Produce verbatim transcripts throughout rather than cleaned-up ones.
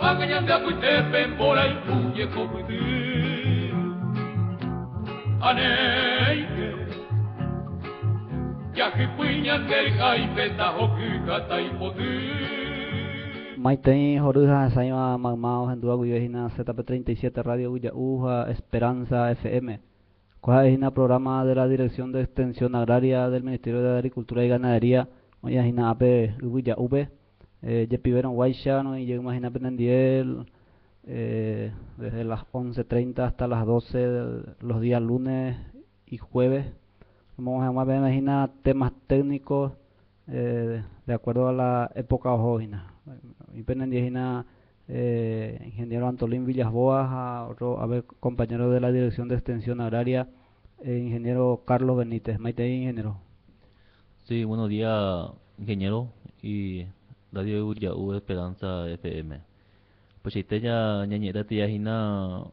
Aganyanda kuitepe mbola ikuye kokudu Aneike Yakipuinya neriga ipeta hokuka taipodu Maitei Joruja Saima Magmao Hendua Guyehina Z P treinta y siete Radio Uyauja Esperanza F M. Cuajina programa de la Dirección de Extensión Agraria del Ministerio de Agricultura y Ganadería. Oyajina Ape Uyauve. Yepiveron Guaychano y llegamos a Penendiel eh, desde las once treinta hasta las doce los días lunes y jueves. Vamos a imaginar temas técnicos eh, de acuerdo a la época ojina. Y Penendiel eh, ingeniero Antolín Villasboas, a otro a ver, compañero de la Dirección de Extensión Agraria, eh, ingeniero Carlos Benítez. Maite, ingeniero. Sí, buenos días, ingeniero y Radio Uyau Esperanza F M. Pues este ya ñañera tía hina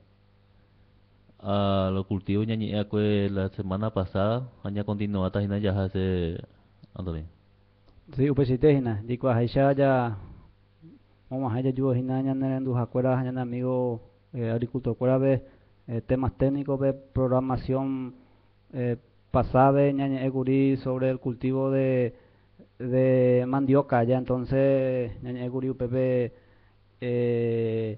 a los cultivos ñañera que la semana pasada aña continúa hasta hina ya hace Antonio. Sí, pues este hina, digo a ya ya vamos a ya yo hina ñañera en dos acuerdas ñañera amigo eh, agricultor cuera ve eh, temas técnicos de programación eh, pasada ñañera eguri sobre el cultivo de de mandioca ya entonces ñañe guri upepe eh,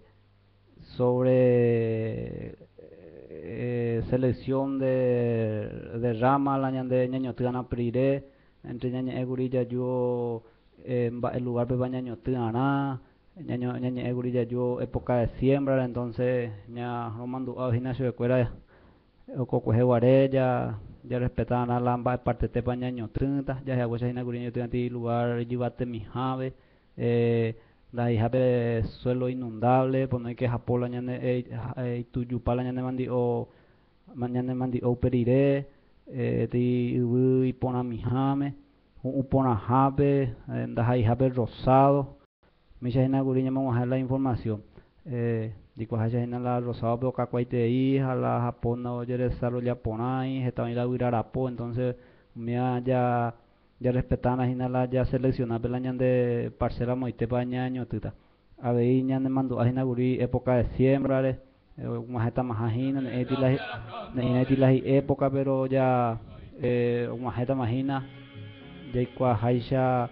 sobre eh, selección de de rama la ñande ñaño tiana prire entre ñañe guri ya yo eh, el lugar pe ñaño tiana ñaño ñañe guri ya yo época de siembra entonces ña romando a gimnasio de cuera o cocoje guarella ya respetaban a la parte de pañaño treinta ya se aguacha en aguriño treinta lugar llevate mi jave eh, la hija de suelo inundable por no hay que japola ñane eh tuyu pala ñane mandi o mañana mandi o perire eh ti uy pona mi jame un pona jave da hay jave rosado mi ya en aguriño vamos a ver la información eh dico haya en la rosado pero cacuaite hija la japona o ya desarrolla ponai estaba en la virarapo entonces me ya ya respetan a la ya seleccionar pelañan de parcela moite pañaño tuta a ver ñan mando a guri época de siembra le una jeta más ajina eti la eti la época pero ya eh una jeta majina ya cua haisha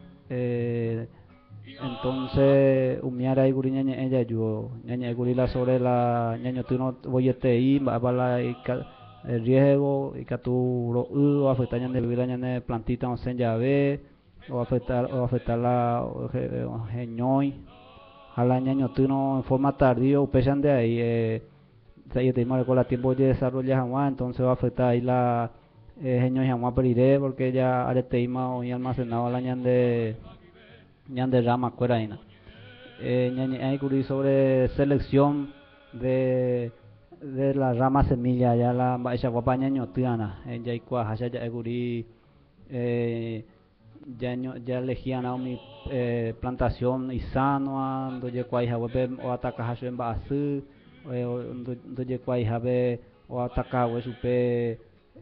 eh entonces umiara y guri ñañe ella yo ñañe guri la sobre la ñaño tú no voy a te ir va la el riesgo y que tú lo u afectar ñañe vivir ñañe plantita no se llave o afectar o afectar la geñoy a la ñaño tú no en forma tardío pesan de ahí eh se te con la tiempo de desarrollar jamás entonces va a afectar ahí la geñoy jamás periré porque ya areteima o almacenado la ñañe ñan de rama cuera ina eh ñañe hay curi sobre selección de de la rama semilla ya la esa guapa ñaño tiana en ya icua ya ya curi eh ya ya elegían a mi eh, plantación isano ando ya cuai jabe o ataca hasu en basu o ando ya cuai jabe o ataca o supe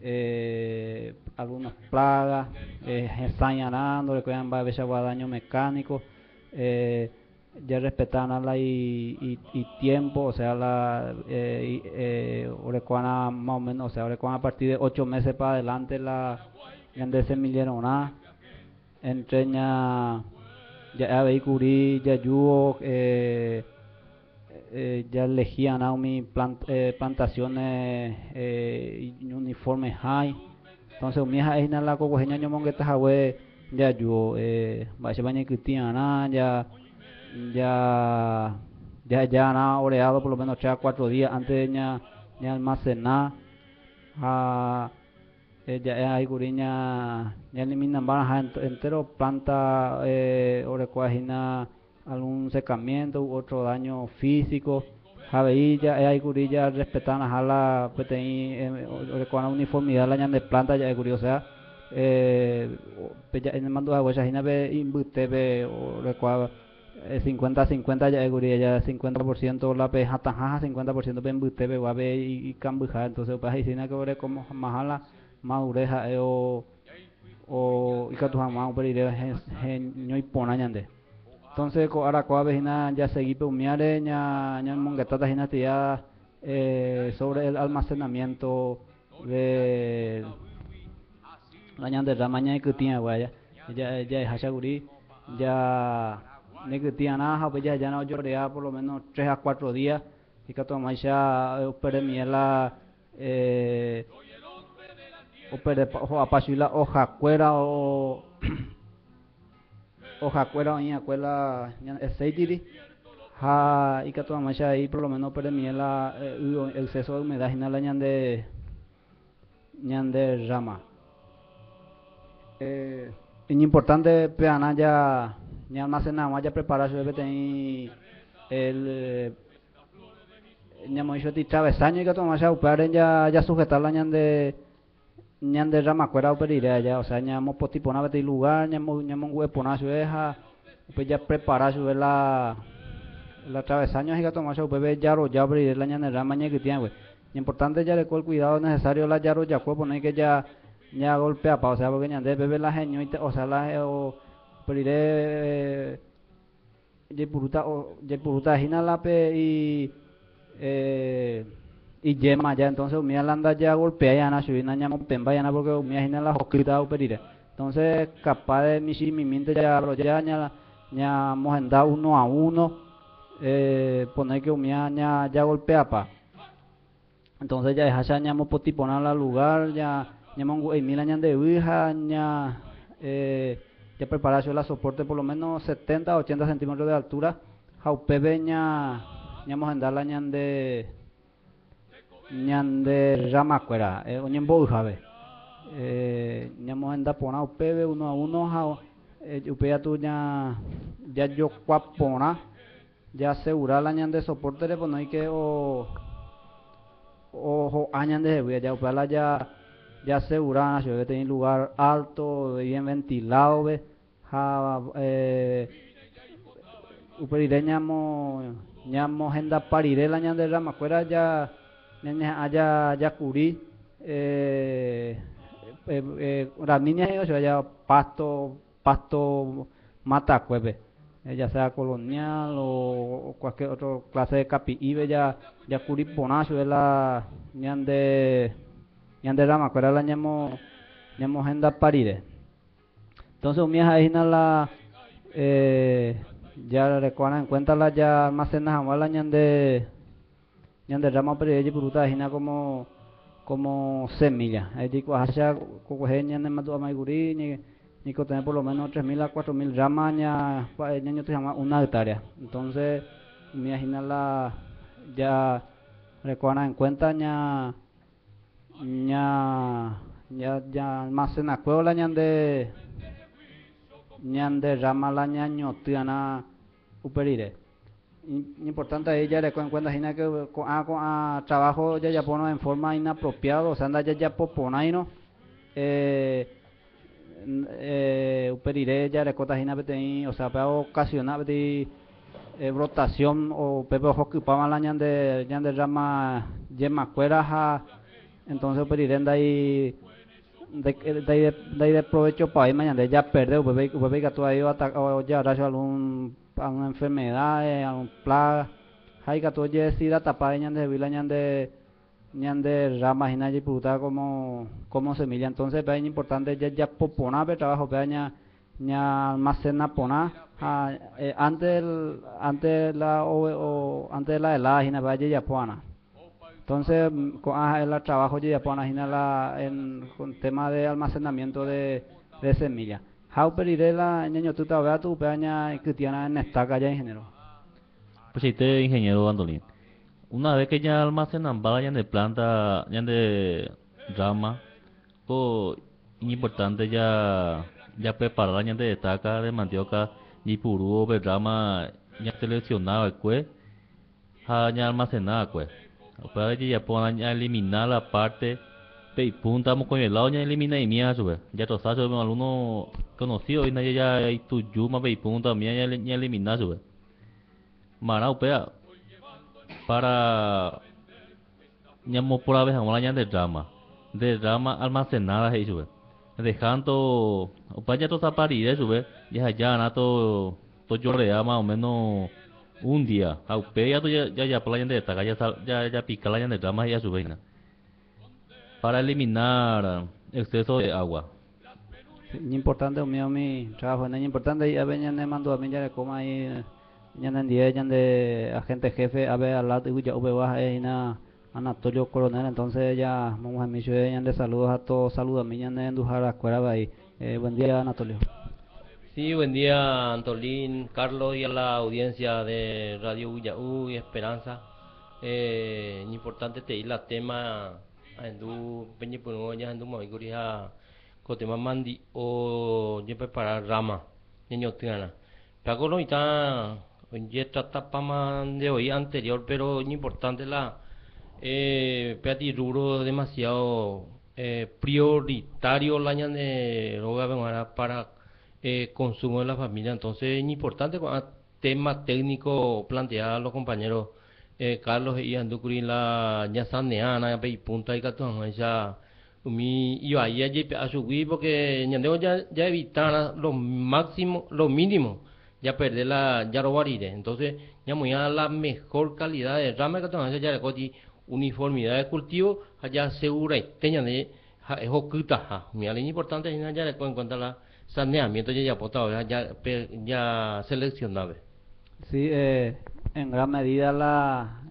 eh, algunas plagas eh, ensañando le cuidan va a veces daño mecánico eh, ya respetan la y, y, y tiempo o sea la eh, eh, orecuana más o menos o sea orecuana a partir de ocho meses para adelante la de semillero nada entre ña ya vehicuri ya yuo eh, eh, ya elegían a mi plant, eh, plantaciones eh, uniformes high entonces mi hija es la cocogeña yo mongueta jawe ya yo eh va se baña cristiana ya ya ya ya na oreado por lo menos tres a cuatro días antes de ña ña almacenar a eh, ya hay curiña ya eliminan baja entero planta eh orecuajina algún secamiento u otro daño físico javeilla hay curilla respetan a la pti eh, con la uniformidad la ñan de planta ya curio o sea eh ya en el mando de agua ya ve imbute ve o recua cincuenta cincuenta ya curilla ya cincuenta por ciento la peja taja cincuenta por ciento ben bute ve va ve y cambuja entonces pues ahí sina que ore como majala madureja o o ikatu jama pero ire ñoi pona ñande Entonces, co ahora coa vecina ya seguí peumiare, ña ña mongetata ya eh, sobre el almacenamiento de la ñan de ramaña y kutia guaya. Ya ya es hachaguri, ya ne kutia na pues ya ya no llorea por lo menos tres a cuatro días y que toma ya opere miela eh opere ho apasila hoja cuera o hoja cuera o ña cuela aceite ha y que toma macha ahí por lo menos opere miela el exceso de humedad en la ñan de ñan de rama. Eh, es importante peana ya ya almacenar ya preparar su el el ya hemos dicho travesaño y que tomar ya upar ya ya sujetar la ñan de ñan de rama cuera operir ya o sea ya hemos postipona vete lugar ya hemos ya hemos hueponar su deja pues ya preparar su la la travesaño y que tomar ya upar ya ro ya abrir la ñan de rama ña que tiene es importante ya le cual cuidado necesario la ya ro ya cuerpo poner que ya ya golpea pa o sea porque ñan de bebé la genio o sea la o pediré de puruta o de puruta hina la pe y eh y yema ya entonces umia landa ya golpea ya na subina ña pemba ya na porque umia hina la hoquita o pediré entonces capaz de mi si mi mente ya lo ya ña ña mojenda uno a uno eh poner que umia ña ya golpea pa entonces ya deja ya ña mo potiponar la lugar ya ñamongu y mil años de hija ña eh ya preparación la soporte por lo menos setenta a ochenta centímetros de altura jaupebe ña ñamos andar la ñan de ñan de rama cuera eh oñembo jabe eh ñamos andar pona upebe uno a uno ja eh upea tu ña ya yo cuapona ya asegurar la ñan de soporte de pues no hay que o o añan de ya upea la ya ya asegurar que tener lugar alto bien ventilado ve ja eh uperireña ñamo ñamo agenda parire la ñan de rama fuera ya ña allá ya cubrí eh eh la niña o sea ya pasto pasto mata cueve ya sea colonial o cualquier otra clase de capi ibe ya ya cubrí ponacho de la ñan de ñan de rama cuera la ñamo ñamo agenda parire entonces un ahí la eh ya recuerdan en cuenta la ya almacenas la ñan de ñan de rama pero ella puruta hina como como semilla allí coacha coge ñan de matu amaiguri ni ni que tener por lo menos tres mil a cuatro mil ramas ña ñaño te llama una hectárea entonces me imagina la ya recuerdan en cuenta ña ña ya ya almacena cueva la ñan de ñan de rama la ñaño tiana uperire importante ella le en cuenta hina que con a con a trabajo ya ya pone en forma inapropiada o sea anda ya ya popona y no eh eh uperire ya le cota hina bete o sea para ocasionar bete eh, rotación o pepe ojo que para la ñan de ñan de rama yema cuera ja entonces pedirenda ahí de de de de provecho para ahí mañana ya perder bebé bebé que tú ahí o ya hará algún alguna enfermedad algún plaga hay que tú ya decir a tapar ñan de vila ñan de ñan de ramas y nadie puta como como semilla entonces es importante ya ya popona pe trabajo pe ña ña almacena pona eh, antes el, antes la o, o antes la helada y nada ya pona entonces con el trabajo ya pone la en con tema de almacenamiento de, de semillas how pediré la ñaño tú ta vea tu peña que tiene en esta calle ingeniero pues si te ingeniero Andolín una vez que ya almacenan vayan de planta ya de rama o importante ya ya preparar ya de destaca de mandioca y puro de rama ya seleccionado el cue ya almacenada cue para que ya puedan eliminar la parte de punta como con el lado ya elimina y mía sube ya todos saben alguno conocido y nadie ya hay tu yuma de punta mía ya ya elimina sube mara upea para ñamo por la vez ahora ya de drama de drama almacenada ahí sube dejando upaya to saparire sube ya ya nato yo rea más o menos un día. Aupe ya ya ya ya playa de taca ya ya ya pica la de drama ya su vaina. Para eliminar exceso de agua. Sí, importante mío mi trabajo, es importante y a veces me mando a mí ya de coma ahí ya en día ya de agente jefe a ver al lado y ya ube baja ahí na Anatolio Coronel, entonces ya vamos a mí yo ya de saludos a todos, saludos a mí ya de endujar a escuela ahí. Eh, buen día Anatolio. Sí, buen día Antolín, Carlos y a la audiencia de Radio Uyaú y Esperanza. Eh, importante te ir la tema andu peñi puno ya andu mai guria ko tema mandi o je preparar rama niño tiana. Pago no está ya trata pama de hoy anterior, pero importante la eh peati ruro demasiado eh, prioritario la ñane roga para eh, consumo de la familia. Entonces es importante con tema técnico plantear a los compañeros eh, Carlos y Anducuri la ñasaneana y punta y catón ya mi iba ahí allí a subir porque ñandeo ya ya evitar lo máximo lo mínimo ya perder la ya robaride. Entonces ya muy a la mejor calidad de rama que tengan ya de uniformidad de cultivo allá segura y teña de es oculta mi algo importante ya le en cuenta la saneamiento ya ya potado ya ya, ya seleccionable. Sí, eh, en gran medida la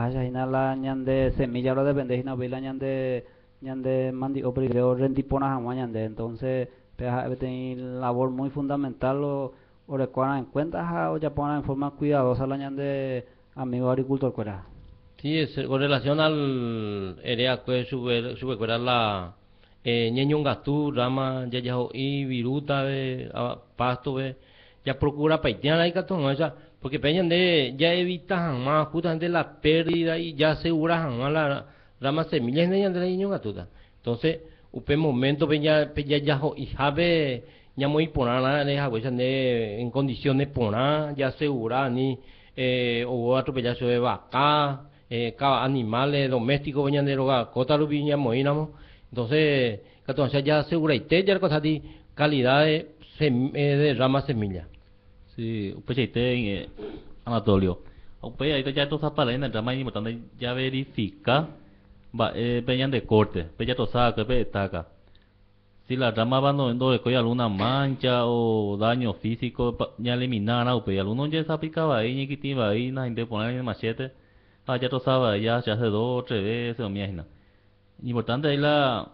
la ñande semilla lo depende y no vi la ñande ñande mandi o creo rendipona jamás ñande, entonces tener labor muy fundamental o o recuerdan en cuenta o ya ponen en forma cuidadosa la ñande amigo agricultor cuera. Sí, es, con relación al area que sube sube cuera la eh, ñeño gatú rama ya ya y viruta ve pasto ve ya procura paitear ahí catón esa porque peñan de ya evitan más justamente la pérdida y ya aseguran más la rama semillas de de ñeño gatuta. Entonces upe momento peña peña ya y jabe ya muy poner de agua de en condiciones poner ya asegurar ni eh, o otro pedazo de vaca eh, cada animales domésticos venían de rogar cota rubiña moínamos. Entonces entonces ya asegura y te ya cosa de calidad de, sem, eh, de rama semilla. Sí, pues ahí te Anatolio. Pues ahí ya todas para en el drama importante ya verifica va eh peñan de corte, peña tosada que pe taca. Si la rama va no de que hay alguna mancha o daño físico ya eliminar o pe alguno ya se aplicaba ahí ni quitiva ahí na gente poner en el machete. Ah, ya tosaba ya se hace dos tres veces o miajina. Importante ahí la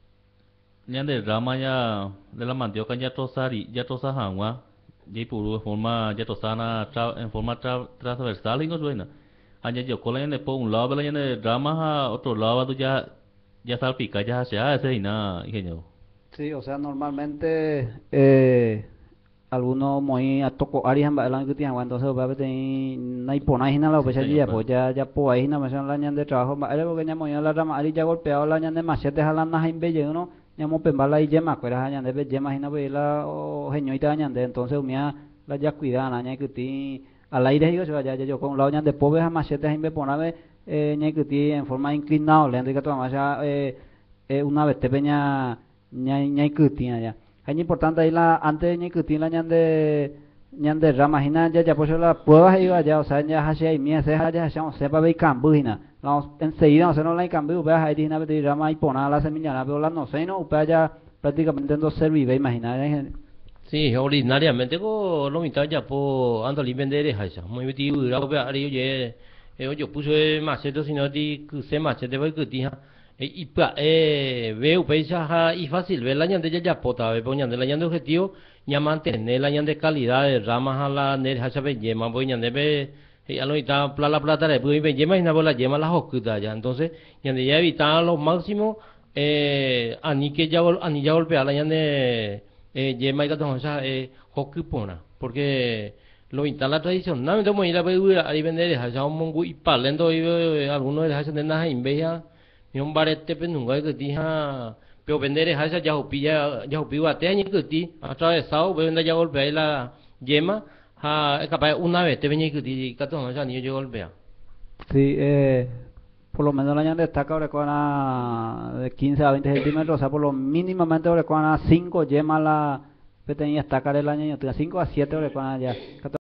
ya de rama ya de la mandioca ya tosari ya tosada agua y por en forma ya tosana en forma tra, transversal y no suena allá yo colen de por un lado la de rama a otro lado tú ya ya salpica ya se hace y nada ingeniero. Sí, o sea normalmente eh, algunos muy a toco áreas en la que tienen entonces va a tener no hay pona hina la pues ya pues ya ya pues ahí no me son la ñan de trabajo era porque ya muy la rama ari ya golpeado la ñan de machetes a la naja en belle uno ñamo pembala y yema cuera ñan de yema hina pues la o geñoita ñan de entonces mía la ya cuidan la ñan que ti al aire digo ya ya yo con la ñan de pobres a machetes en be ponave eh ñan que ti en forma inclinado le enrique tu más ya eh una vez te peña ñay ñay que tiene ya es importante ahí la antes ñay que tiene la ñan de ñan de rama hina ya ya pues la pruebas iba ya o sea ya hace ahí mía se ya ya sepa ve cambu hina vamos enseguida no se no la cambu ve ahí hina de rama y poner la semilla la pero la no sé no upea ya prácticamente no servir imagina. Sí, ordinariamente con lo mitad ya po ando li vender esa muy metido la upea ari yo eh yo puse machete sino di que se machete ve que tija y pa eh veo pesa y fácil ver la ñan de ya pota ve poñan de la ñan de objetivo ya mantener la ñan de calidad de ramas a la nerja sabe yema poñan de ve ya lo está la plata de pues yema y na bola yema las oculta ya entonces ñan de ya evitar lo máximo eh ani que ya ani ya golpear la ñan de eh yema y catón esa eh hokupona porque lo instala tradicionalmente como ir a ver ahí vender esa un mongo y palendo y algunos de esas de nada inveja ni un barete pero nunca que tija pero vender esa ya opilla ya opilla te año que ti atravesado vender ya golpea la yema ha capaz una vez te venía que ti catón esa ni yo golpea. Sí, eh por lo menos la ñan destaca ahora con de quince a veinte centímetros, o sea por lo mínimamente ahora con cinco yemas la que tenía destacar el año, cinco a siete ahora con ya